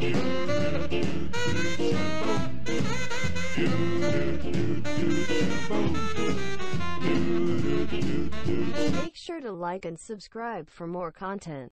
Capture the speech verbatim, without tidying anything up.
Make sure to like and subscribe for more content.